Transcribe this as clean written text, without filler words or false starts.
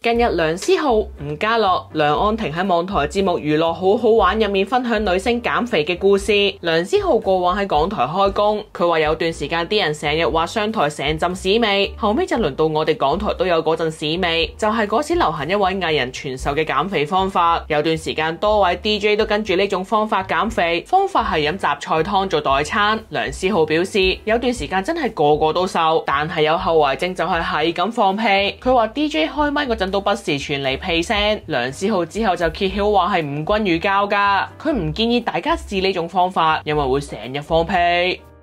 近日梁思浩、吳家樂、梁安婷喺網台節目《娛樂好好玩》入面分享女星減肥嘅故事。梁思浩過往喺港台開工，佢話有段時間啲人成日話商台成陣屎味，後尾就輪到我哋港台都有嗰陣屎味，就係嗰時流行一位藝人傳授嘅減肥方法。有段時間多位 DJ 都跟住呢種方法減肥，方法係飲雜菜湯做代餐。梁思浩表示有段時間真係個個都瘦，但係有後遺症就係咁放屁。佢話 DJ 開咪嗰陣都不時傳嚟屁聲。梁思浩之後就揭曉話係吳君如教㗎，佢唔建議大家試呢種方法，因為會成日放屁。